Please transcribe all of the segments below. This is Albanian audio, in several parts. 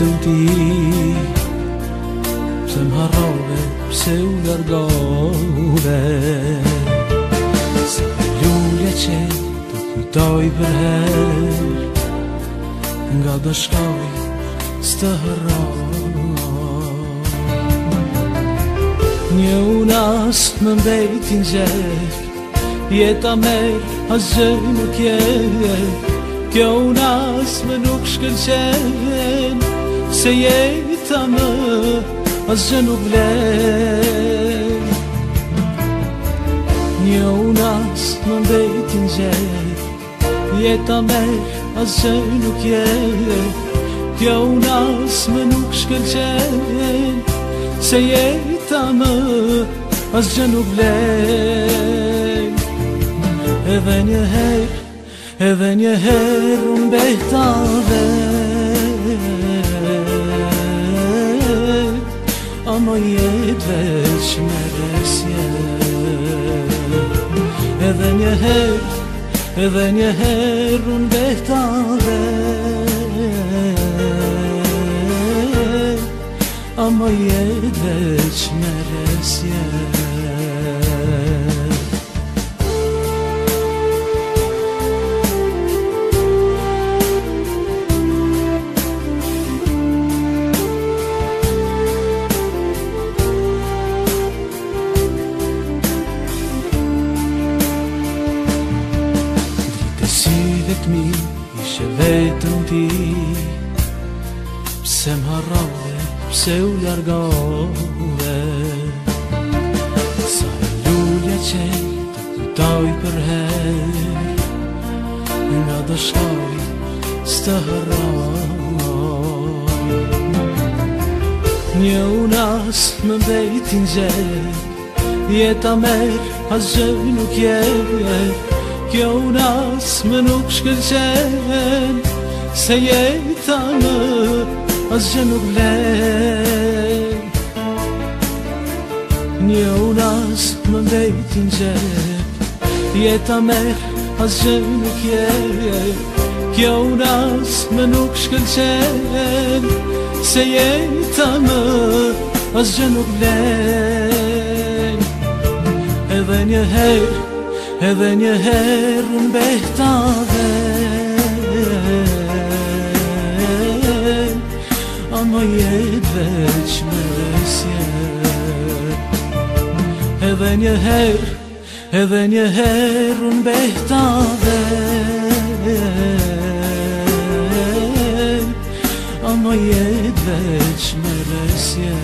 vetëm ti, pse m'harrove, pse u largove. Se lulja që të kujtoj për her, nga do shkoj s'të harroj. Një unas më mbejtin gjerë, jeta merë, asgjë nuk je. Kjo unas më nuk shkëlqen, se jeta më asgjë nuk vlen. Një unas më mbejtin gjerë, jeta merë, asgjë nuk je. Kjo unas më nuk shkëlqen, se jeta më asgjë nuk vlen. Edhe një herë unë bejta vet, ama jet veç me resje. Edhe një herë unë bejta vet, ama jet veç me resje. Mi ishe vetëm ti, pse m'harrove, pse u largove. Sa lulja që të kujtoj për her, nga do shkoj s'të harroj. Një unas më mbejtin gjerë, jeta merë, asgjë nuk je. Kjo unas më nuk shkëlqen, se jeta më asgjë nuk vlen. Një unas më mbejtin gjerë, jeta merë, asgjë nuk je. Kjo unas më nuk shkëlqen, se jeta më asgjë nuk vlen. Edhe një herë unë bejta vet, ama jet veç me resje. Edhe një herë unë bejta vet, ama jet veç me resje.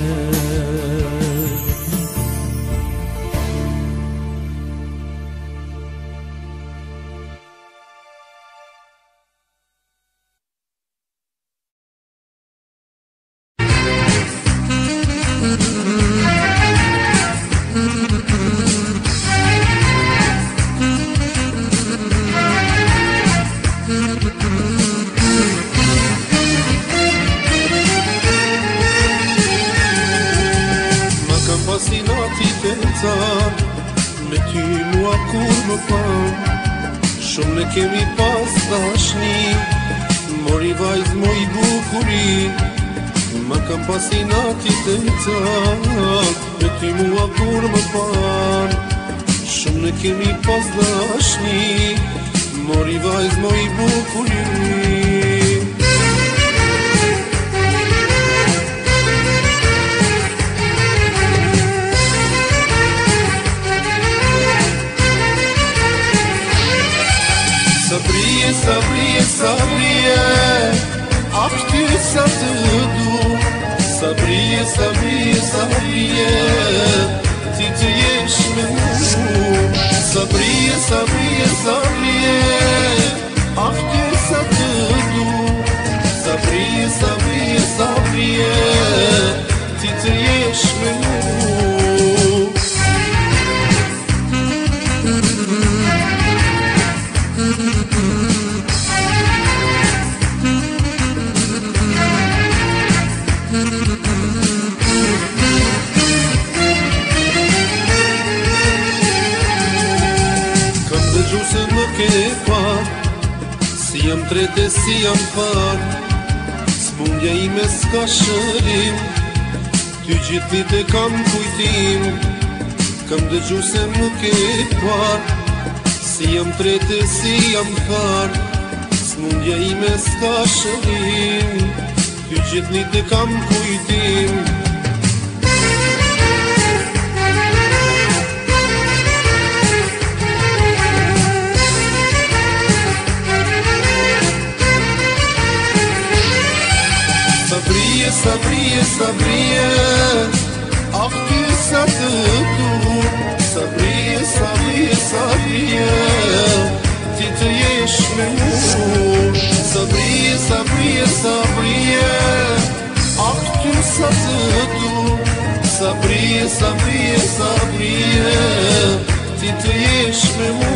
Me ty mua kur më pan, shumë ne kemi pas dashni, mori vajz moj bukuri. Ma kam pasi nati të can, me ty mua kur më pan, shumë ne kemi pas dashni, mori vajz moj bukuri. Sabrije, aq ty sa të du. Sabrije, ti të jesh me mu. Sabrije, aq ty sa të du. Sabrije, ti të jesh me mu. Si jam trete, si jam far, Smundja ime s'ka shërim, ty gjithnit e kam kujtim. Kam dëgju se më ke par, si jam trete, si jam kar. Smundja ime s'ka shërim, ty gjithnit e kam kujtim. Sabrije, sabrije, ah ty sa të dur. Sabrije, sabrije, sabrije, ti të jesh me mu. Sabrije, sabrije, sabrije, ah ty sa të dur. Sabrije, sabrije, sabrije, ti të jesh me mu.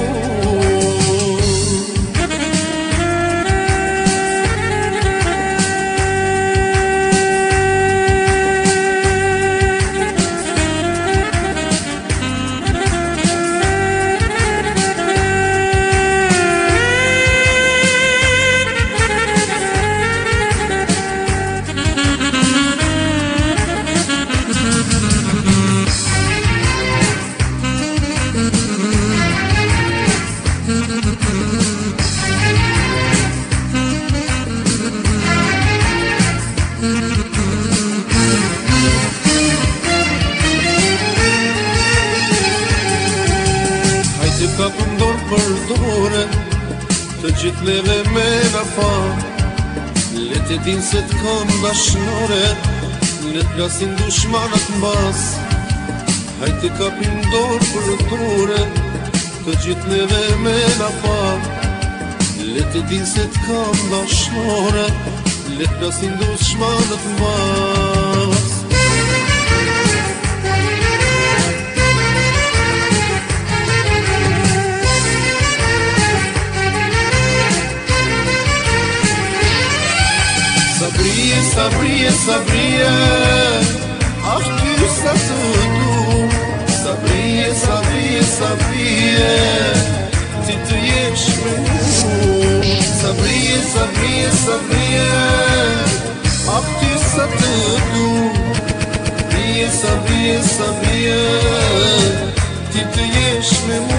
Ka pëndor për dore, të gjithë neve me na fa. Let e din se t'kam dashnore, let plasin dushmanat mbas. Hajte ka pëndor për dore, të gjithë neve me na fa. Let e din se t'kam dashnore, let plasin dushmanat mbas. Sabrije, sabrije, sabrije, ah ty sa të du. Sabrije, sabrije, sabrije, ti të jesh me mu. Sabrije, sabrije, sabrije, ah ty sa të du. Sabrije, sabrije, sabrije, ti të jesh me mu.